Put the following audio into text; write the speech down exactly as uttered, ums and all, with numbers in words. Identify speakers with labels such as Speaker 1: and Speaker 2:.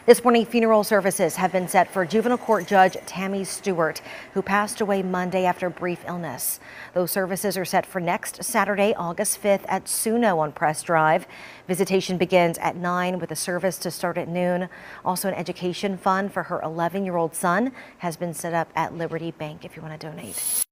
Speaker 1: This morning, funeral services have been set for juvenile court judge Tammy Stewart, who passed away Monday after a brief illness. Those services are set for next Saturday, August fifth at Suno on Press Drive. Visitation begins at nine with a service to start at noon. Also, an education fund for her eleven-year-old son has been set up at Liberty Bank if you want to donate.